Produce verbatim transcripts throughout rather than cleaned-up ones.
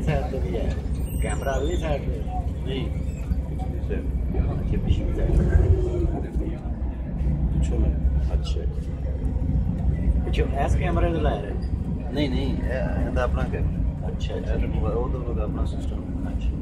Side पे भी है कैमरा, अगली साइड पे नहीं, अच्छी पिछली साइड पीछे में। अच्छा पीछे एस कैमरा तो लाया है? नहीं नहीं ये अपना कैमरा। अच्छा अच्छा वो तो अपना सिस्टम। अच्छा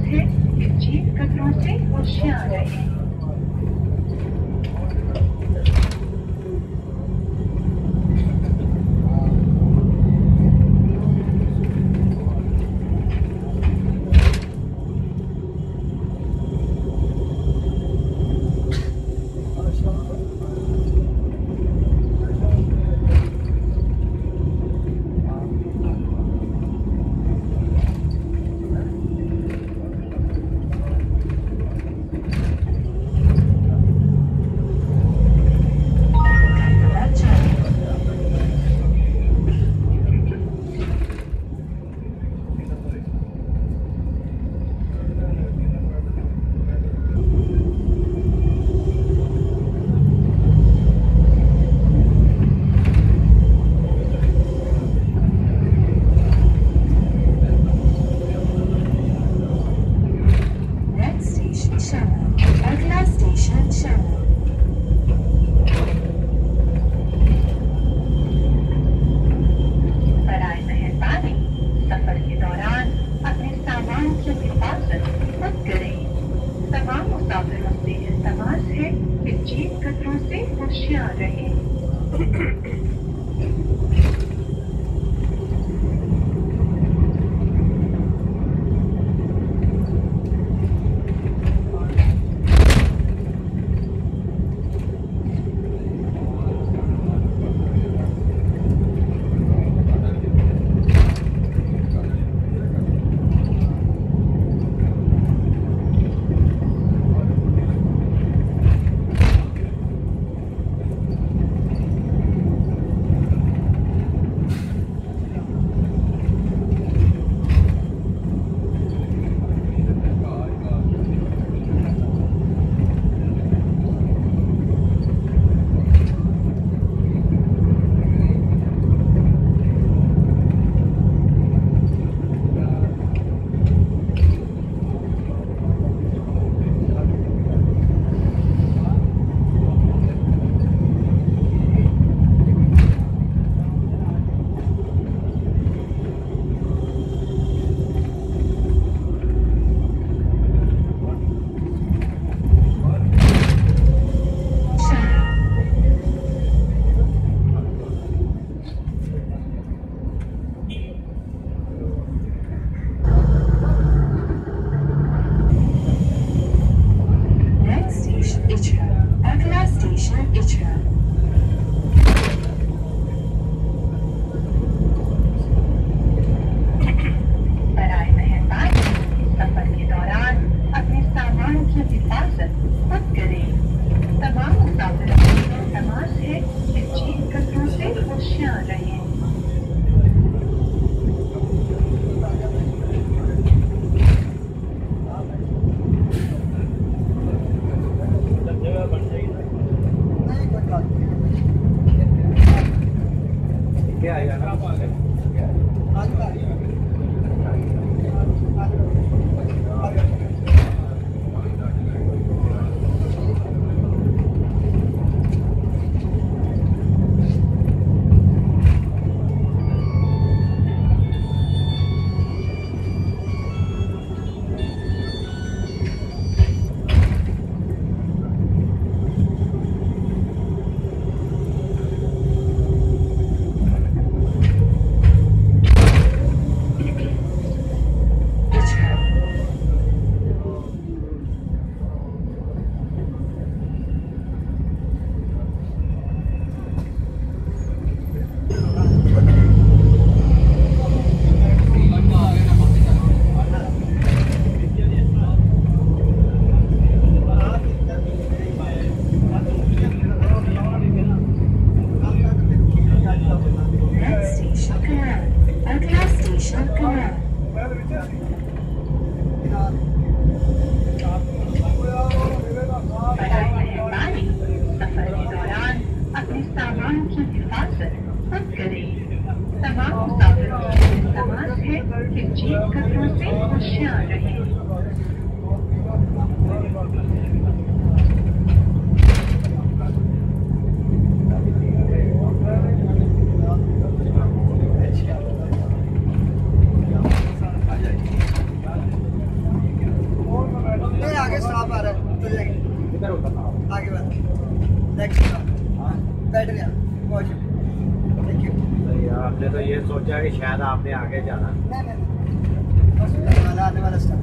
है कि जीप कदरों से होशियार रहें। ਸੋਚਿਆ ਕਿ ਸ਼ਾਇਦ आपने आगे जाना। नहीं नहीं बस आने वाला आने वाला स्टाफ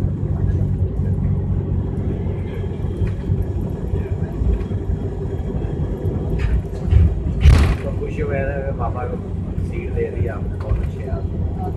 तो खुशी हुए पापा को सीट दे दी आपने, बहुत अच्छे आप।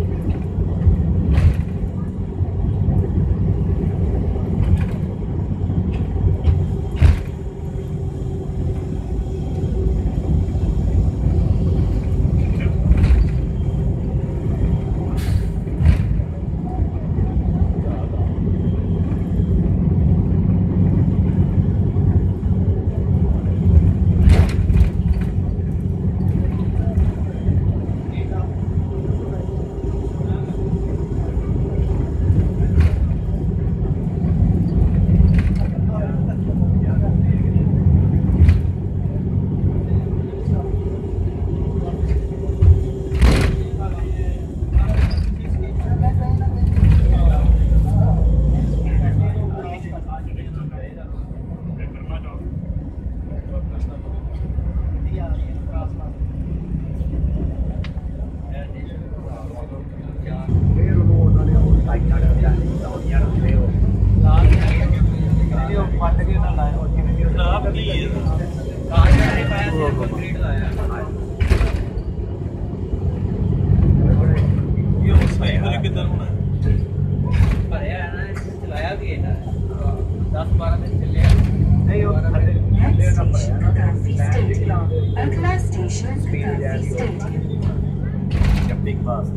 अगला station Gandhi stadium. Big boss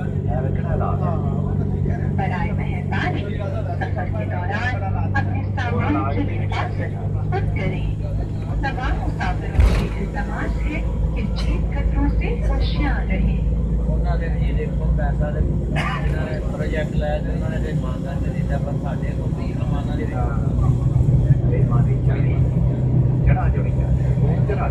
बराए मेहरबानी सफर के दौरान अपने सामान के लिहाज से खुद करें। तमाम मुसाफिरों की इल्तमास है कि जीप खतरों से होशियार रहें। उन्होंने जी देखो पैसा जिन्होंने प्रोजेक्ट लाया तो उन्होंने तो ईमानदार ने दिया, पर साढ़े को भी ईमानदार ने बेईमानी चली चढ़ा जोड़ी चढ़ा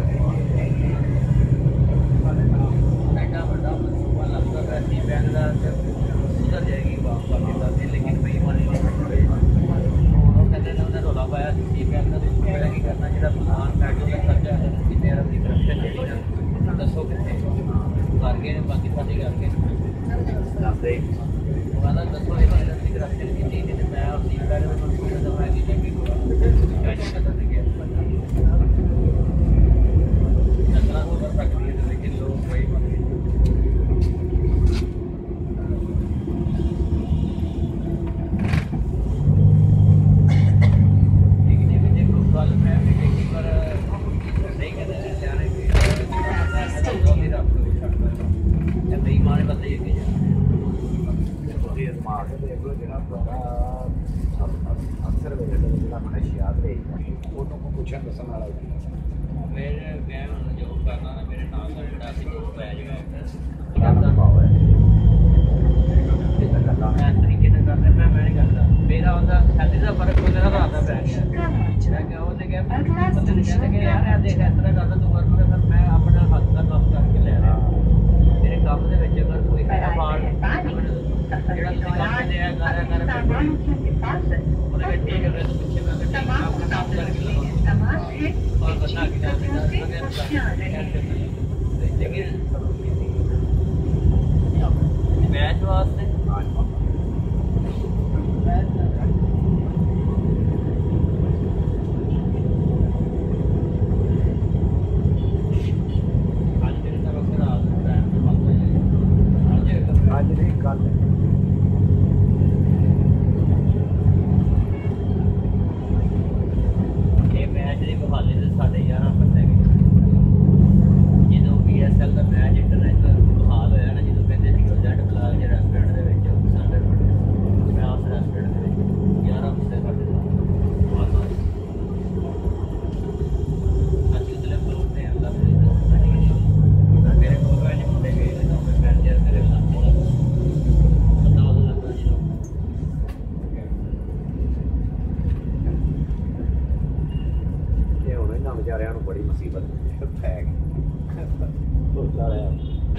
एडा बड़ा मनसूबा लगता है सी बैंक का सुधर जाएगी बात बाकी, लेकिन बेईमानी नहीं। वो कहते हैं उन्होंने रौला पाया सी बैंक का मेरा की करना जो प्लान पैटर्न का खर्चा है कि मेरा भी करप्शन जी ना दसो कितने कर गए बाकी सारी करके दसते वाला दसो ये वाला की करप्शन की थी कि मैं और सी बैंक में मनसूबा तो मैं नहीं कि कैश का तो गया चलना तो कर सकती है, लेकिन लोग वही बन अक्सर जो मनशियात पुछन दसन वाला मेरे मैं जो करना ना मेरे नाल का जोड़ा सी दो बैज करना पाओ है मैं तरीके से करना मैं मैं नहीं करता मेरा होता शादी का फर्क हो मेरा रात पै गया मैं क्या वो ने क्या पता नहीं कहते कि यार यार देख इस तरह करना तू कर मैं मैं अपना हाथ का काम करके ले रहा मेरे काम ਦੇ ਵਿੱਚ अगर कोई है बाहर ਜਿਹੜਾ काम ਦੇ ਆ ਕਰ कर सामान के लिहाज से ਉਹਦੇ ਵਿੱਚ ਇਹ ਕਰ पीछे मैं तमाम काम काम मुसाफिरों करके की इल्तमास है और कि बता जीप के खतरों से होशियार रहें। लेकिन मैच वास्ते आज मेरे तरफ से रात को टाइम पे बात है आज नहीं कल ये मैच ਦੀ ਬਹਾਲੀ ਦੇ ਸਾਡੇ ਗਿਆਰਾਂ ਬੰਦੇ ਗਏ ਜਦੋਂ ਪੀ ਐਸ ਐਲ ਦਾ ਮੈਚ ਇੰਟਰਨੈਸ਼ਨਲ ਬਹਾਲ ਹੋਇਆ ਨਾ ਜਦੋਂ ਕਹਿੰਦੇ ਸੀ ਕਿ ਜੈਟ ਬਲਾਕ ਦੇ ਰੈਸਟੋਰੈਂਟ ਦੇ ਵਿੱਚ ਸਾਡੇ ਮੈਂ ਉਸ ਰੈਸਟੋਰੈਂਟ ਦੇ ਵਿੱਚ ਗਿਆਰਾਂ ਬੰਦੇ ਸਾਡੇ ਨਾਲ ਅਸੀਂ ਉਤਲੇ ਫਲੋਰ ਤੇ ਆਂਦਾ ਮੇਰੇ ਕੋਲ ਵਾਲੇ ਮੁੰਡੇ ਗਏ ਨੇ ਤਾਂ ਮੈਂ ਮੈਨੇਜਰ ਮੇਰੇ ਸਾਥੀ ਦਾ ਪਤਾ ਉਹਦਾ ਲੱਗਾ ਜਦੋਂ ਇਹ ਹੁਣ ਇਹਨਾਂ ਵਿਚਾਰਿਆਂ ਨੂੰ ਬੜੀ ਮੁਸੀਬਤ